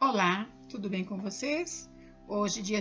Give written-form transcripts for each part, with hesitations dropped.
Olá, tudo bem com vocês? Hoje, dia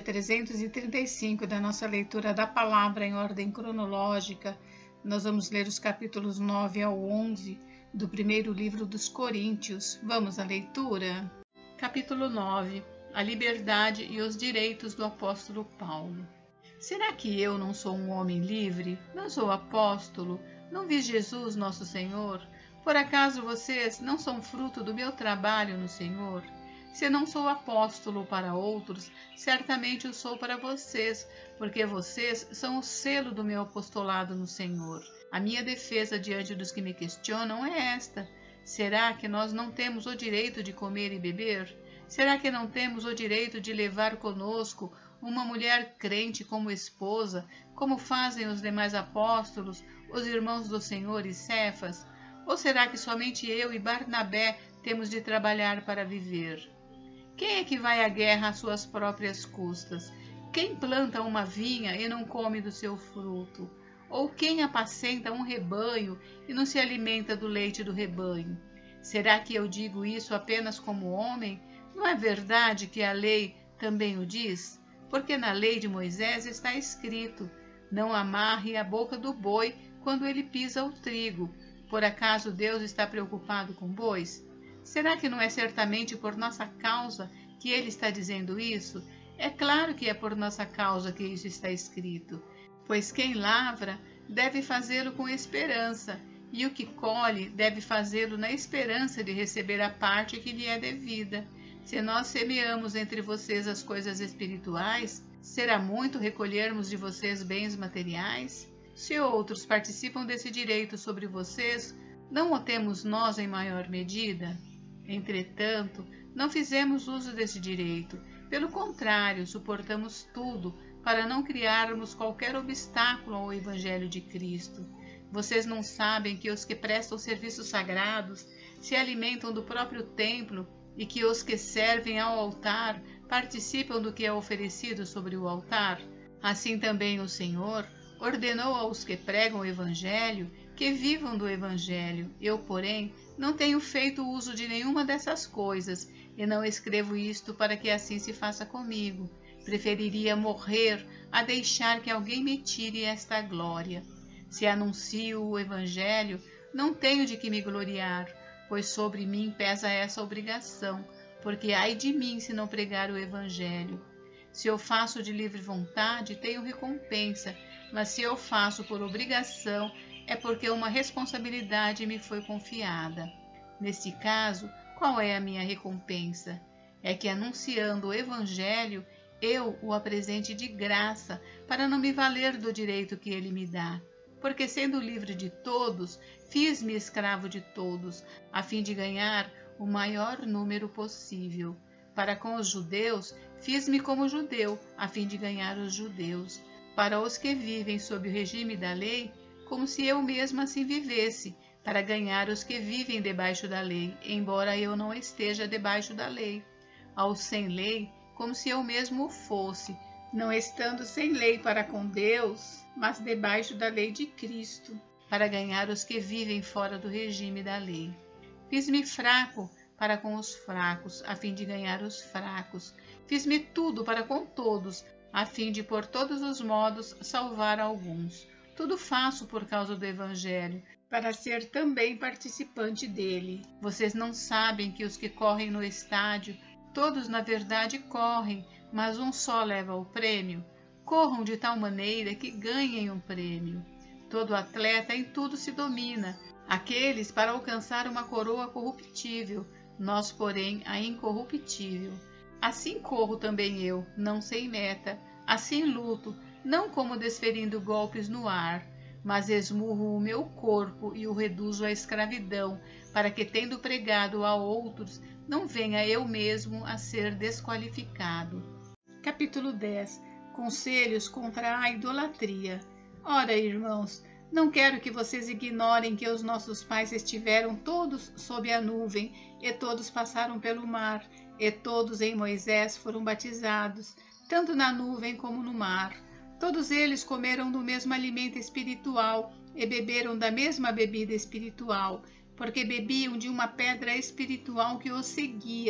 335 da nossa leitura da palavra em ordem cronológica, nós vamos ler os capítulos 9 ao 11 do primeiro livro dos Coríntios. Vamos à leitura? Capítulo 9. A liberdade e os direitos do apóstolo Paulo. Será que eu não sou um homem livre? Não sou apóstolo? Não vi Jesus, nosso Senhor? Por acaso vocês não são fruto do meu trabalho no Senhor? Se não sou apóstolo para outros, certamente o sou para vocês, porque vocês são o selo do meu apostolado no Senhor. A minha defesa diante dos que me questionam é esta: será que nós não temos o direito de comer e beber? Será que não temos o direito de levar conosco uma mulher crente como esposa, como fazem os demais apóstolos, os irmãos do Senhor e Cefas? Ou será que somente eu e Barnabé temos de trabalhar para viver? Quem é que vai à guerra às suas próprias custas? Quem planta uma vinha e não come do seu fruto? Ou quem apacenta um rebanho e não se alimenta do leite do rebanho? Será que eu digo isso apenas como homem? Não é verdade que a lei também o diz? Porque na lei de Moisés está escrito: não amarre a boca do boi quando ele pisa o trigo. Por acaso Deus está preocupado com bois? Será que não é certamente por nossa causa que ele está dizendo isso? É claro que é por nossa causa que isso está escrito. Pois quem lavra deve fazê-lo com esperança, e o que colhe deve fazê-lo na esperança de receber a parte que lhe é devida. Se nós semeamos entre vocês as coisas espirituais, será muito recolhermos de vocês bens materiais? Se outros participam desse direito sobre vocês, não o temos nós em maior medida? Entretanto, não fizemos uso desse direito. Pelo contrário, suportamos tudo para não criarmos qualquer obstáculo ao Evangelho de Cristo. Vocês não sabem que os que prestam serviços sagrados se alimentam do próprio templo e que os que servem ao altar participam do que é oferecido sobre o altar? Assim também o Senhor ordenou aos que pregam o Evangelho que vivam do Evangelho. Eu, porém, não tenho feito uso de nenhuma dessas coisas, e não escrevo isto para que assim se faça comigo. Preferiria morrer a deixar que alguém me tire esta glória. Se anuncio o Evangelho, não tenho de que me gloriar, pois sobre mim pesa essa obrigação, porque ai de mim se não pregar o Evangelho. Se eu faço de livre vontade, tenho recompensa, mas se eu faço por obrigação, é porque uma responsabilidade me foi confiada. Nesse caso, qual é a minha recompensa? É que, anunciando o Evangelho, eu o apresente de graça, para não me valer do direito que ele me dá. Porque, sendo livre de todos, fiz-me escravo de todos, a fim de ganhar o maior número possível. Para com os judeus, fiz-me como judeu, a fim de ganhar os judeus. Para os que vivem sob o regime da lei, como se eu mesma assim vivesse, para ganhar os que vivem debaixo da lei, embora eu não esteja debaixo da lei. Aos sem lei, como se eu mesmo o fosse, não estando sem lei para com Deus, mas debaixo da lei de Cristo, para ganhar os que vivem fora do regime da lei. Fiz-me fraco para com os fracos, a fim de ganhar os fracos. Fiz-me tudo para com todos, a fim de por todos os modos salvar alguns. Tudo faço por causa do Evangelho, para ser também participante dele. Vocês não sabem que os que correm no estádio, todos na verdade correm, mas um só leva o prêmio? Corram de tal maneira que ganhem um prêmio. Todo atleta em tudo se domina, aqueles para alcançar uma coroa corruptível, nós, porém, a incorruptível. Assim corro também eu, não sem meta, assim luto, não como desferindo golpes no ar, mas esmurro o meu corpo e o reduzo à escravidão, para que, tendo pregado a outros, não venha eu mesmo a ser desqualificado. Capítulo 10. Conselhos contra a idolatria. Ora, irmãos, não quero que vocês ignorem que os nossos pais estiveram todos sob a nuvem, e todos passaram pelo mar, e todos em Moisés foram batizados, tanto na nuvem como no mar. Todos eles comeram do mesmo alimento espiritual e beberam da mesma bebida espiritual, porque bebiam de uma pedra espiritual que os seguia,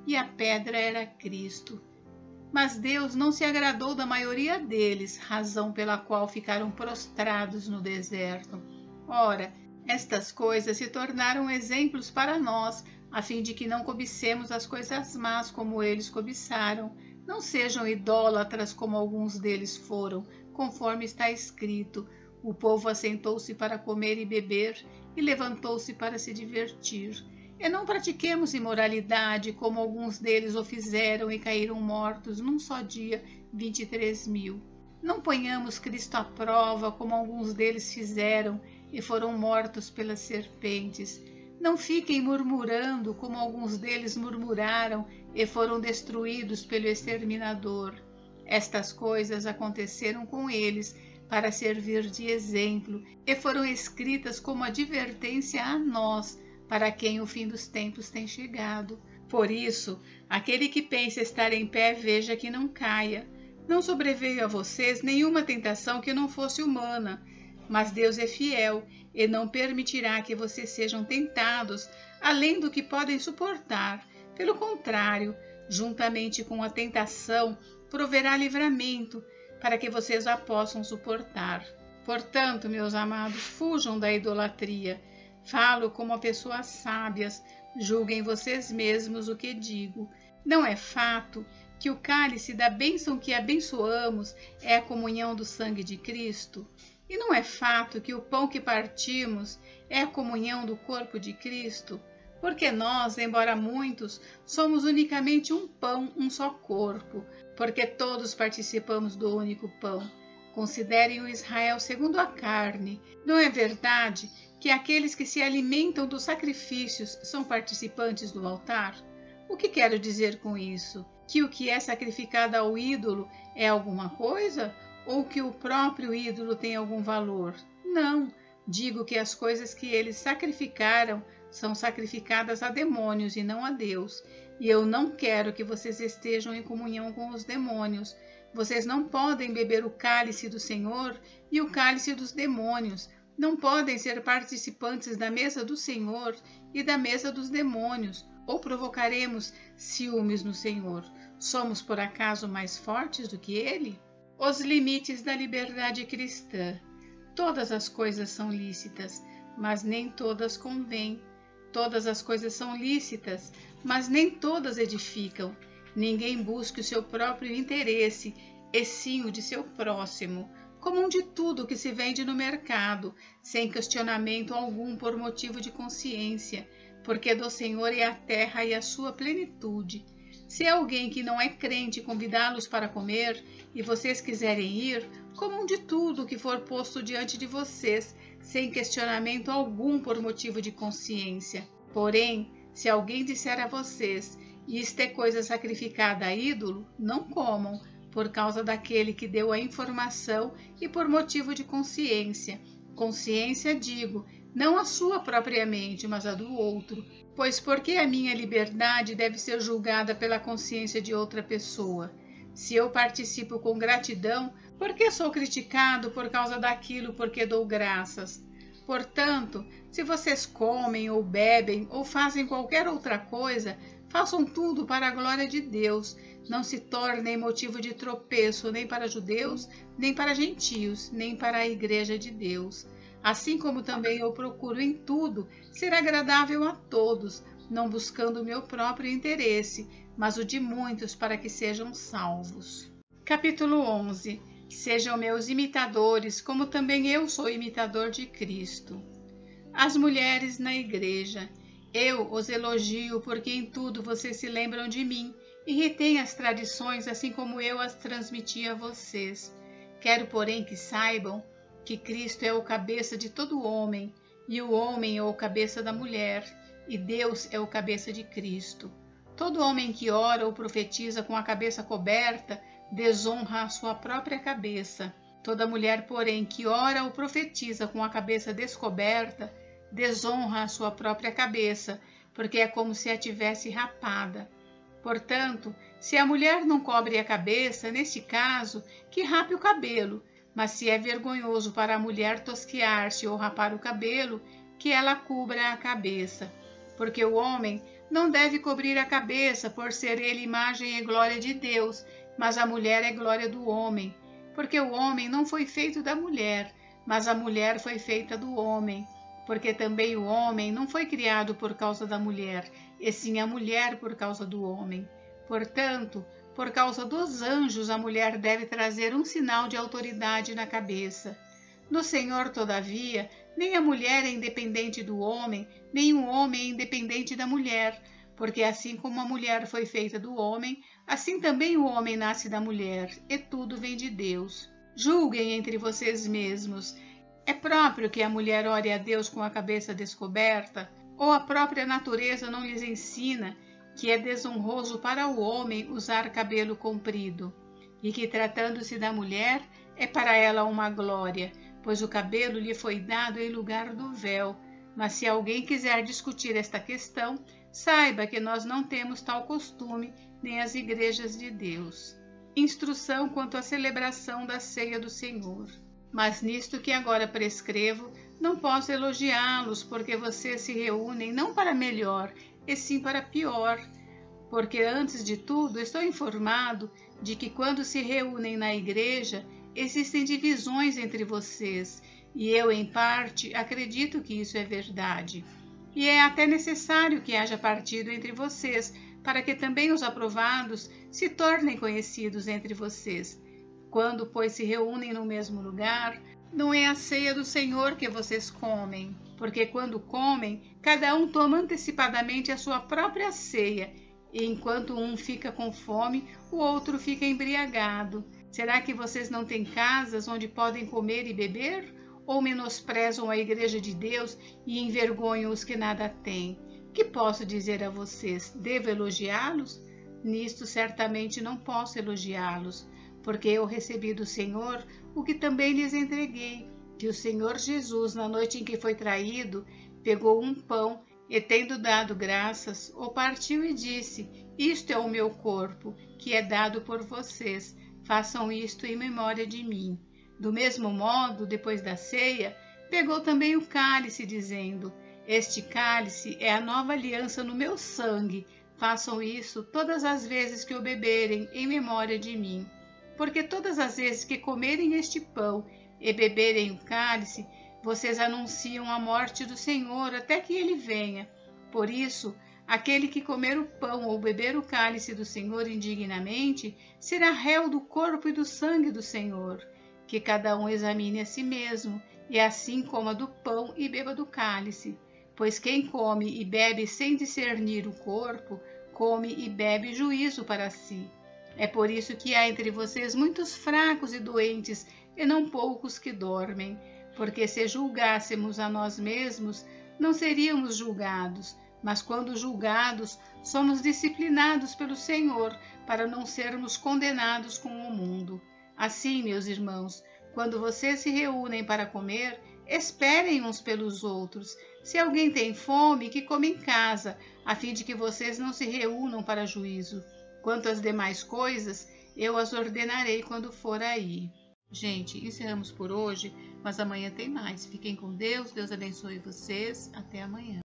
e a pedra era Cristo. Mas Deus não se agradou da maioria deles, razão pela qual ficaram prostrados no deserto. Ora, estas coisas se tornaram exemplos para nós, a fim de que não cobicemos as coisas más como eles cobiçaram. Não sejam idólatras como alguns deles foram, conforme está escrito: o povo assentou-se para comer e beber, e levantou-se para se divertir. E não pratiquemos imoralidade, como alguns deles o fizeram e caíram mortos num só dia 23.000. Não ponhamos Cristo à prova, como alguns deles fizeram e foram mortos pelas serpentes. Não fiquem murmurando, como alguns deles murmuraram e foram destruídos pelo exterminador. Estas coisas aconteceram com eles para servir de exemplo e foram escritas como advertência a nós, para quem o fim dos tempos tem chegado. Por isso, aquele que pensa estar em pé, veja que não caia. Não sobreveio a vocês nenhuma tentação que não fosse humana, mas Deus é fiel e não permitirá que vocês sejam tentados além do que podem suportar. Pelo contrário, juntamente com a tentação, proverá livramento, para que vocês a possam suportar. Portanto, meus amados, fujam da idolatria. Falo como pessoas sábias, julguem vocês mesmos o que digo. Não é fato que o cálice da bênção que abençoamos é a comunhão do sangue de Cristo? E não é fato que o pão que partimos é a comunhão do corpo de Cristo? Porque nós, embora muitos, somos unicamente um pão, um só corpo, porque todos participamos do único pão. Considerem o Israel segundo a carne. Não é verdade que aqueles que se alimentam dos sacrifícios são participantes do altar? O que quero dizer com isso? Que o que é sacrificado ao ídolo é alguma coisa? Ou que o próprio ídolo tem algum valor? Não, digo que as coisas que eles sacrificaram são sacrificadas a demônios e não a Deus. E eu não quero que vocês estejam em comunhão com os demônios. Vocês não podem beber o cálice do Senhor e o cálice dos demônios. Não podem ser participantes da mesa do Senhor e da mesa dos demônios, ou provocaremos ciúmes no Senhor. Somos, por acaso, mais fortes do que Ele? Os limites da liberdade cristã. Todas as coisas são lícitas, mas nem todas convêm. Todas as coisas são lícitas, mas nem todas edificam. Ninguém busque o seu próprio interesse, e sim o de seu próximo. Comum de tudo que se vende no mercado, sem questionamento algum por motivo de consciência, porque do Senhor é a terra e a sua plenitude. Se alguém que não é crente convidá-los para comer, e vocês quiserem ir, comam de tudo que for posto diante de vocês, sem questionamento algum por motivo de consciência. Porém, se alguém disser a vocês, isto é coisa sacrificada a ídolo, não comam, por causa daquele que deu a informação e por motivo de consciência. Consciência, digo, não a sua propriamente, mas a do outro. Pois por que a minha liberdade deve ser julgada pela consciência de outra pessoa? Se eu participo com gratidão, por que sou criticado por causa daquilo por que dou graças? Portanto, se vocês comem ou bebem ou fazem qualquer outra coisa, façam tudo para a glória de Deus. Não se tornem motivo de tropeço nem para judeus, nem para gentios, nem para a igreja de Deus. Assim como também eu procuro em tudo ser agradável a todos, não buscando o meu próprio interesse, mas o de muitos para que sejam salvos. Capítulo 11. Sejam meus imitadores, como também eu sou imitador de Cristo. As mulheres na igreja. Eu os elogio porque em tudo vocês se lembram de mim e retêm as tradições assim como eu as transmiti a vocês. Quero, porém, que saibam que Cristo é o cabeça de todo homem, e o homem é o cabeça da mulher, e Deus é o cabeça de Cristo. Todo homem que ora ou profetiza com a cabeça coberta desonra a sua própria cabeça. Toda mulher, porém, que ora ou profetiza com a cabeça descoberta desonra a sua própria cabeça, porque é como se a tivesse rapada. Portanto, se a mulher não cobre a cabeça, nesse caso, que rape o cabelo, mas se é vergonhoso para a mulher tosquiar-se ou rapar o cabelo, que ela cubra a cabeça. Porque o homem não deve cobrir a cabeça, por ser ele imagem e glória de Deus, mas a mulher é glória do homem. Porque o homem não foi feito da mulher, mas a mulher foi feita do homem. Porque também o homem não foi criado por causa da mulher, e sim a mulher por causa do homem. Portanto, por causa dos anjos, a mulher deve trazer um sinal de autoridade na cabeça. No Senhor, todavia, nem a mulher é independente do homem, nem o homem é independente da mulher, porque assim como a mulher foi feita do homem, assim também o homem nasce da mulher, e tudo vem de Deus. Julguem entre vocês mesmos. É próprio que a mulher ore a Deus com a cabeça descoberta? Ou a própria natureza não lhes ensina que é desonroso para o homem usar cabelo comprido? E que, tratando-se da mulher, é para ela uma glória, pois o cabelo lhe foi dado em lugar do véu. Mas se alguém quiser discutir esta questão, saiba que nós não temos tal costume, nem as igrejas de Deus. Instrução quanto à celebração da ceia do Senhor. Mas nisto que agora prescrevo, não posso elogiá-los, porque vocês se reúnem não para melhor, e sim para pior. Porque, antes de tudo, estou informado de que quando se reúnem na igreja, existem divisões entre vocês, e eu, em parte, acredito que isso é verdade. E é até necessário que haja partido entre vocês, para que também os aprovados se tornem conhecidos entre vocês. Quando, pois, se reúnem no mesmo lugar, não é a ceia do Senhor que vocês comem, porque quando comem, cada um toma antecipadamente a sua própria ceia, e enquanto um fica com fome, o outro fica embriagado. Será que vocês não têm casas onde podem comer e beber? Ou menosprezam a igreja de Deus e envergonham os que nada têm? Que posso dizer a vocês? Devo elogiá-los? Nisto certamente não posso elogiá-los, porque eu recebi do Senhor o que também lhes entreguei, que o Senhor Jesus, na noite em que foi traído, pegou um pão e, tendo dado graças, o partiu e disse: Isto é o meu corpo, que é dado por vocês. Façam isto em memória de mim. Do mesmo modo, depois da ceia, pegou também o cálice, dizendo: Este cálice é a nova aliança no meu sangue. Façam isso todas as vezes que o beberem, em memória de mim. Porque todas as vezes que comerem este pão e beberem o cálice, vocês anunciam a morte do Senhor até que ele venha. Por isso, aquele que comer o pão ou beber o cálice do Senhor indignamente, será réu do corpo e do sangue do Senhor. Que cada um examine a si mesmo, e assim coma do pão e beba do cálice. Pois quem come e bebe sem discernir o corpo, come e bebe juízo para si. É por isso que há entre vocês muitos fracos e doentes, e não poucos que dormem. Porque se julgássemos a nós mesmos, não seríamos julgados, mas quando julgados, somos disciplinados pelo Senhor, para não sermos condenados com o mundo. Assim, meus irmãos, quando vocês se reúnem para comer, esperem uns pelos outros. Se alguém tem fome, que coma em casa, a fim de que vocês não se reúnam para juízo. Quanto às demais coisas, eu as ordenarei quando for aí. Gente, encerramos por hoje, mas amanhã tem mais. Fiquem com Deus, Deus abençoe vocês. Até amanhã.